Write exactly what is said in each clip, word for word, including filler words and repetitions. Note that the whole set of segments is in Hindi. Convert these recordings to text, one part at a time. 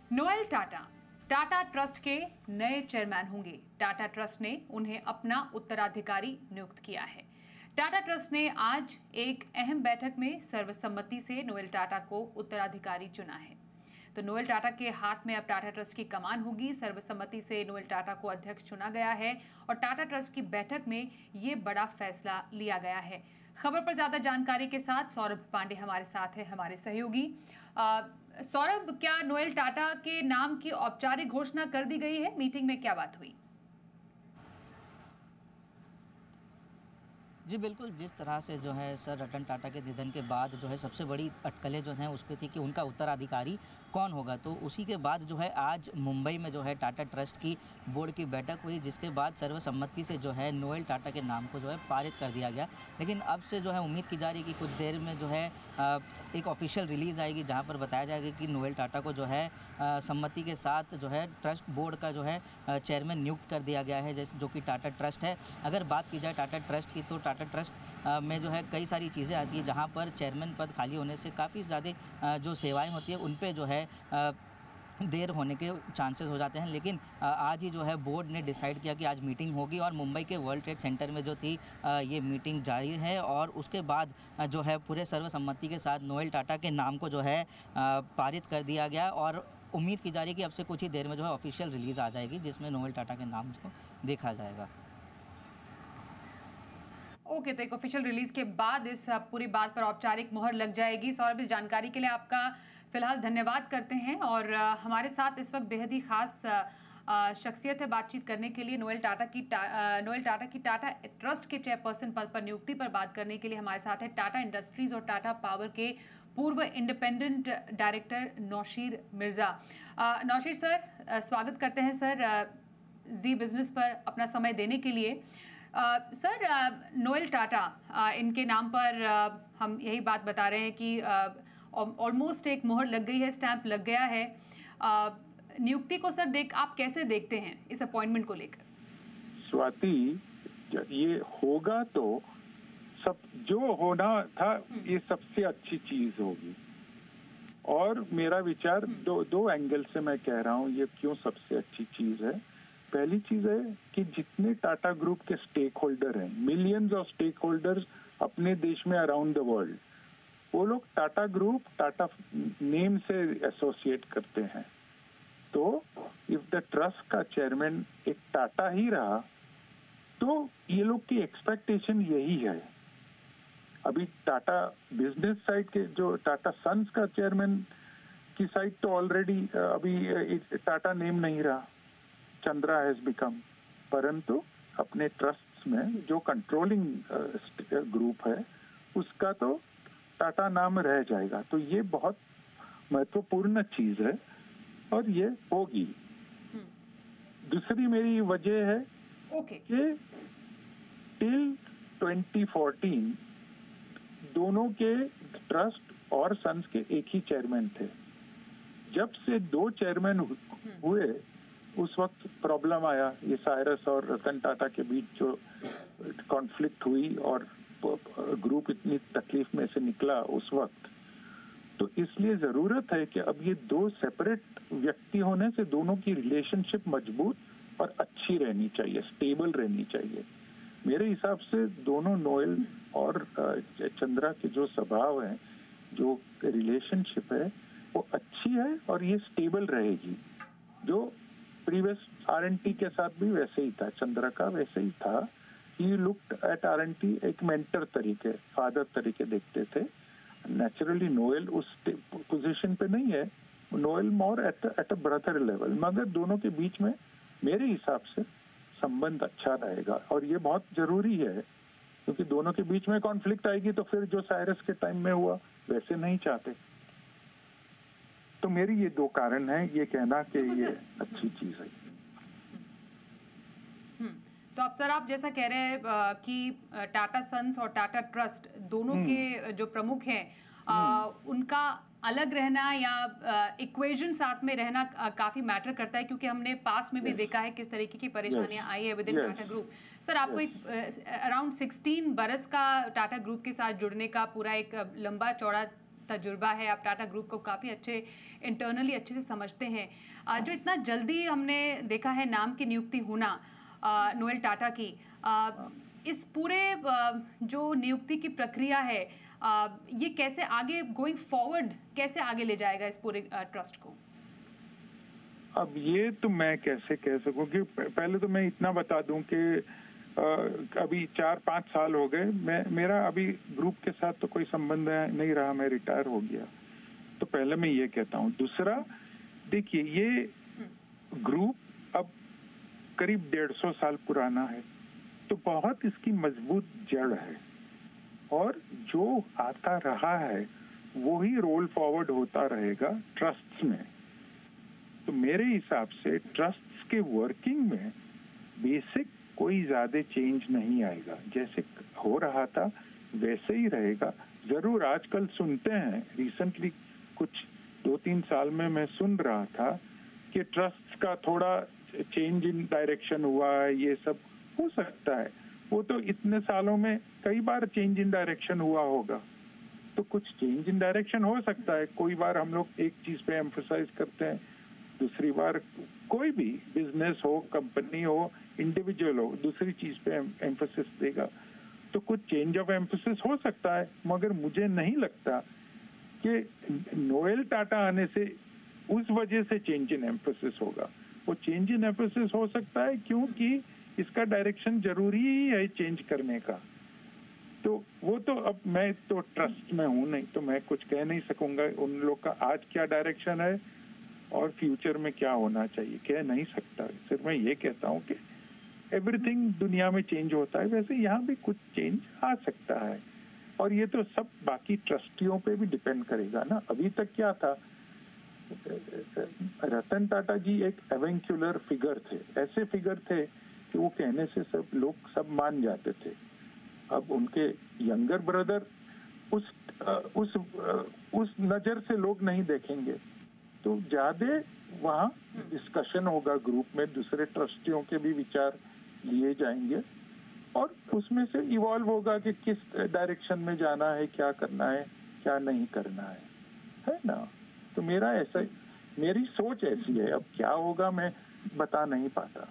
नोएल टाटा टाटा ट्रस्ट के नए चेयरमैन होंगे। टाटा ट्रस्ट ने उन्हें अपना उत्तराधिकारी नियुक्त किया है। टाटा ट्रस्ट ने आज एक अहम बैठक में सर्वसम्मति से नोएल टाटा को उत्तराधिकारी चुना है। तो नोएल टाटा के हाथ में अब टाटा ट्रस्ट की कमान होगी। सर्वसम्मति से नोएल टाटा को अध्यक्ष चुना गया है और टाटा ट्रस्ट की बैठक में ये बड़ा फैसला लिया गया है। खबर पर ज्यादा जानकारी के साथ सौरभ पांडे हमारे साथ है, हमारे सहयोगी। सौरभ, क्या नोएल टाटा के नाम की औपचारिक घोषणा कर दी गई है? मीटिंग में क्या बात हुई? जी बिल्कुल, जिस तरह से जो है सर रतन टाटा के निधन के बाद जो है सबसे बड़ी अटकलें जो हैं उस पे थी कि उनका उत्तराधिकारी कौन होगा। तो उसी के बाद जो है आज मुंबई में जो है टाटा ट्रस्ट की बोर्ड की बैठक हुई, जिसके बाद सर्वसम्मति से जो है नोएल टाटा के नाम को जो है पारित कर दिया गया। लेकिन अब से जो है उम्मीद की जा रही है कि कुछ देर में जो है एक ऑफिशियल रिलीज़ आएगी, जहाँ पर बताया जाएगा कि नोएल टाटा को जो है सम्मति के साथ जो है ट्रस्ट बोर्ड का जो है चेयरमैन नियुक्त कर दिया गया है, जैसे जो कि टाटा ट्रस्ट है। अगर बात की जाए टाटा ट्रस्ट की, तो टाटा ट्रस्ट में जो है कई सारी चीज़ें आती है, जहाँ पर चेयरमैन पद खाली होने से काफ़ी ज़्यादा जो सेवाएं होती है उन पे जो है देर होने के चांसेस हो जाते हैं। लेकिन आज ही जो है बोर्ड ने डिसाइड किया कि आज मीटिंग होगी और मुंबई के वर्ल्ड ट्रेड सेंटर में जो थी ये मीटिंग जारी है और उसके बाद जो है पूरे सर्वसम्मति के साथ नोएल टाटा के नाम को जो है पारित कर दिया गया और उम्मीद की जा रही है कि अब से कुछ ही देर में जो है ऑफिशियल रिलीज़ आ जाएगी, जिसमें नोएल टाटा के नाम को देखा जाएगा। ओके okay, तो एक ऑफिशियल रिलीज के बाद इस पूरी बात पर औपचारिक मोहर लग जाएगी। सौरभ, इस जानकारी के लिए आपका फिलहाल धन्यवाद करते हैं। और हमारे साथ इस वक्त बेहद ही खास शख्सियत है बातचीत करने के लिए। नोएल टाटा की टा, नोएल टाटा की टाटा ट्रस्ट के चेयरपर्सन पद पर नियुक्ति पर बात करने के लिए हमारे साथ है टाटा इंडस्ट्रीज और टाटा पावर के पूर्व independent director Naushir Mirza. Naushir sir, स्वागत करते हैं सर जी बिजनेस पर अपना समय देने के लिए। Uh, sir uh, Noel Tata uh, इनके नाम पर uh, हम यही बात बता रहे हैं कि ऑलमोस्ट uh, एक मोहर लग गई है, स्टैंप लग गया है। uh, नियुक्ति को सर देख आप कैसे देखते हैं इस अपॉइंटमेंट को लेकर? स्वाति, ये होगा तो सब जो होना था ये सबसे अच्छी चीज होगी। और मेरा विचार दो दो एंगल से मैं कह रहा हूँ ये क्यों सबसे अच्छी चीज है। पहली चीज है कि जितने टाटा ग्रुप के स्टेक होल्डर हैं, मिलियंस ऑफ स्टेक होल्डर्स अपने देश में अराउंड द वर्ल्ड, वो लोग टाटा ग्रुप टाटा नेम से एसोसिएट करते हैं। तो इफ द ट्रस्ट का चेयरमैन एक टाटा ही रहा तो ये लोग की एक्सपेक्टेशन यही है। अभी टाटा बिजनेस साइड के जो टाटा सन्स का चेयरमैन की साइड तो ऑलरेडी अभी टाटा नेम नहीं रहा, चंद्रा हैज बिकम, परंतु अपने ट्रस्ट में जो कंट्रोलिंग ग्रुप है उसका तो टाटा नाम रह जाएगा। तो ये बहुत महत्वपूर्ण चीज है और ये होगी। दूसरी मेरी वजह है okay. कि टिल ट्वेंटी फोर्टीन दोनों के ट्रस्ट और सन्स के एक ही चेयरमैन थे। जब से दो चेयरमैन हुए उस वक्त प्रॉब्लम आया, ये साइरस और रतन टाटा के बीच जो कॉन्फ्लिक्ट हुई और ग्रुप इतनी तकलीफ में से निकला उस वक्त। तो इसलिए जरूरत है कि अब ये दो सेपरेट व्यक्ति होने से दोनों की रिलेशनशिप मजबूत और अच्छी रहनी चाहिए, स्टेबल रहनी चाहिए। मेरे हिसाब से दोनों नोएल और चंद्रा के जो स्वभाव है, जो रिलेशनशिप है वो अच्छी है और ये स्टेबल रहेगी। जो प्रीवियस आर एन टी के साथ भी वैसे ही था, चंद्रा का वैसे ही था। He looked at R N T एक मेंटर तरीके, फादर तरीके देखते थे। नेचुरली नोएल उस पोजीशन पे नहीं है, Noel more at at a brother level, मगर दोनों के बीच में मेरे हिसाब से संबंध अच्छा रहेगा और ये बहुत जरूरी है, क्योंकि दोनों के बीच में कॉन्फ्लिक्ट आएगी तो फिर जो साइरस के टाइम में हुआ वैसे नहीं चाहते। तो मेरी ये दो कारण हैं ये कहना कि ये अच्छी चीज है। तो अब सर आप जैसा कह रहे हैं कि टाटा सन्स और टाटा ट्रस्ट दोनों के जो प्रमुख हैं उनका अलग रहना या इक्वेशन साथ में रहना काफी मैटर करता है, क्योंकि हमने पास में भी yes. देखा है किस तरीके की परेशानियां yes. आई है within Tata group. Sir आपको yes. एक अराउंड सिक्सटीन बरस का टाटा ग्रुप के साथ जुड़ने का पूरा एक लंबा चौड़ा तजुर्बा है, आप टाटा ग्रुप को काफ़ी अच्छे इंटरनली अच्छे से समझते हैं। आ, जो इतना जल्दी हमने देखा है नाम की नियुक्ति होना आ, नोएल टाटा की, आ, इस पूरे आ, जो नियुक्ति की प्रक्रिया है, आ, ये कैसे आगे गोइंग फॉरवर्ड कैसे आगे ले जाएगा इस पूरे ट्रस्ट को? अब ये तो मैं कैसे कह सकूं कि पहले तो मैं इतना बता दूं कि अभी चार पाँच साल हो गए, मैं मेरा अभी ग्रुप के साथ तो कोई संबंध नहीं रहा, मैं रिटायर हो गया। तो पहले मैं ये कहता हूँ। दूसरा, देखिए ये ग्रुप अब करीब डेढ़ सौ साल पुराना है, तो बहुत इसकी मजबूत जड़ है और जो आता रहा है वो ही रोल फॉरवर्ड होता रहेगा ट्रस्ट्स में। तो मेरे हिसाब से ट्रस्ट्स के वर्किंग में बेसिक कोई ज्यादा चेंज नहीं आएगा, जैसे हो रहा था वैसे ही रहेगा। जरूर आजकल सुनते हैं, रिसेंटली कुछ दो तीन साल में मैं सुन रहा था कि ट्रस्ट्स का थोड़ा चेंज इन डायरेक्शन हुआ है, ये सब हो सकता है। वो तो इतने सालों में कई बार चेंज इन डायरेक्शन हुआ होगा, तो कुछ चेंज इन डायरेक्शन हो सकता है। कोई बार हम लोग एक चीज पे एम्फसाइज करते हैं, दूसरी बार कोई भी बिजनेस हो, कंपनी हो, इंडिविजुअल हो, दूसरी चीज पे एम्फोसिस देगा, तो कुछ चेंज ऑफ एम्फोसिस हो सकता है। मगर मुझे नहीं लगता कि नोएल टाटा आने से उस वजह से चेंज इन एम्फोसिस होगा। वो चेंज इन एम्फोसिस हो सकता है क्योंकि इसका डायरेक्शन जरूरी ही है चेंज करने का। तो वो तो अब मैं तो ट्रस्ट में हूं नहीं, तो मैं कुछ कह नहीं सकूंगा उन लोग का आज क्या डायरेक्शन है और फ्यूचर में क्या होना चाहिए, कह नहीं सकता। सिर्फ मैं ये कहता हूँ कि एवरीथिंग दुनिया में चेंज होता है, वैसे यहाँ भी कुछ चेंज आ सकता है। और ये तो सब बाकी ट्रस्टियों पे भी डिपेंड करेगा ना। अभी तक क्या था, रतन टाटा जी एक एवेंक्युलर फिगर थे, ऐसे फिगर थे कि वो कहने से सब लोग सब मान जाते थे। अब उनके यंगर ब्रदर उस उस उस नजर से लोग नहीं देखेंगे, तो ज्यादा वहाँ डिस्कशन होगा ग्रुप में, दूसरे ट्रस्टियों के भी विचार लिए जाएंगे और उसमें से इवॉल्व होगा कि किस डायरेक्शन में जाना है, क्या करना है, क्या नहीं करना है, है ना। तो मेरा ऐसा, मेरी सोच ऐसी है। अब क्या होगा मैं बता नहीं पाता।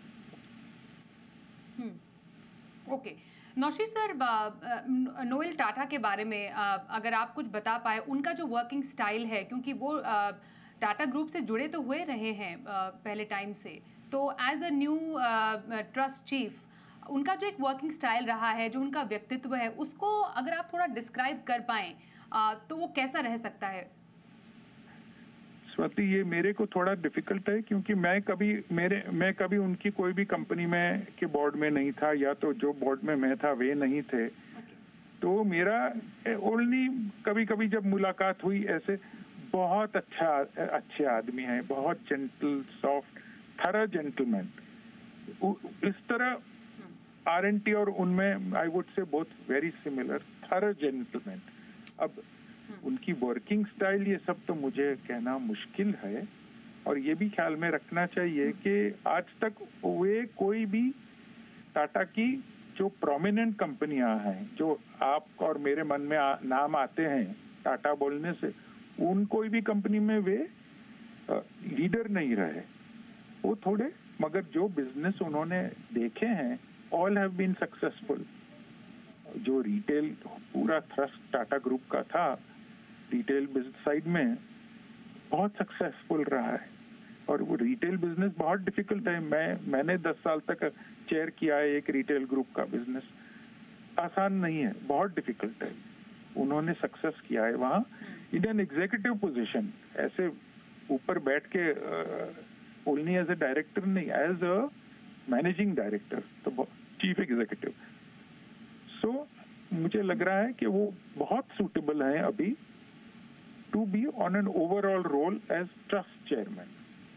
Okay Naushir sir, Noel Tata के बारे में अगर आप कुछ बता पाए, उनका जो वर्किंग स्टाइल है, क्योंकि वो टाटा ग्रुप से जुड़े तो हुए रहे हैं पहले टाइम से, तो as a new trust chief उनका जो एक वर्किंग स्टाइल रहा है, जो उनका व्यक्तित्व है, उसको अगर आप थोड़ा डिस्क्राइब कर पाएं तो वो कैसा रह सकता है? स्वाति, ये मेरे को थोड़ा डिफिकल्ट है क्योंकि मैं कभी मेरे मैं कभी उनकी कोई भी कंपनी में के बोर्ड में नहीं था, या तो जो बोर्ड में मैं था वे नहीं थे। तो मेरा ओनली कभी कभी जब मुलाकात हुई, ऐसे बहुत अच्छा अच्छे आदमी हैं, बहुत जेंटल, सॉफ्ट, थरा जेंटलमैन। इस तरह आर एन टी और उनमें I would say both very similar, thorough gentleman. अब उनकी वर्किंग स्टाइल ये सब तो मुझे कहना मुश्किल है, और ये भी ख्याल में रखना चाहिए कि आज तक वे कोई भी टाटा की जो प्रोमिनेंट कंपनियां हैं, जो आप और मेरे मन में आ, नाम आते हैं टाटा बोलने से, उन कोई भी कंपनी में वे लीडर नहीं रहे। वो थोड़े, मगर जो बिजनेस उन्होंने देखे हैं ऑल हैव बीन सक्सेसफुल। जो रिटेल पूरा थ्रस्ट टाटा ग्रुप का था, रिटेल बिजनेस साइड में बहुत सक्सेसफुल रहा है। और वो रिटेल बिजनेस बहुत डिफिकल्ट है। मैं मैंने दस साल तक चेयर किया है एक रिटेल ग्रुप का बिजनेस, आसान नहीं है, बहुत डिफिकल्ट है। उन्होंने सक्सेस किया है वहाँ इन एन एग्जीक्यूटिव पोजीशन, ऐसे ऊपर बैठ के ओनली एज ए डायरेक्टर नहीं, एज अ मैनेजिंग डायरेक्टर, तो चीफ एग्जीक्यूटिव। सो मुझे लग रहा है कि वो बहुत सूटेबल हैं अभी to be on an overall role as trust chairman.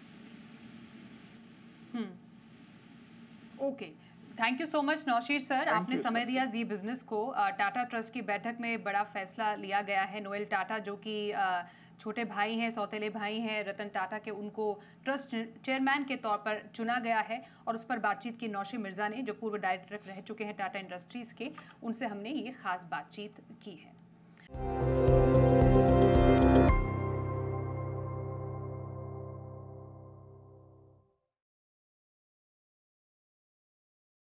Okay, thank you so much Naushir sir, आपने समय दिया जी बिजनेस को। टाटा ट्रस्ट की बैठक में बड़ा फैसला लिया गया है। नोएल टाटा जो कि छोटे भाई हैं, सौतेले भाई हैं रतन टाटा के, उनको ट्रस्ट चेयरमैन के तौर पर चुना गया है, और उस पर बातचीत की नौशीर मिर्ज़ा ने, जो पूर्व डायरेक्टर रह चुके हैं टाटा इंडस्ट्रीज़ के, उनसे हमने ये खास बातचीत की है।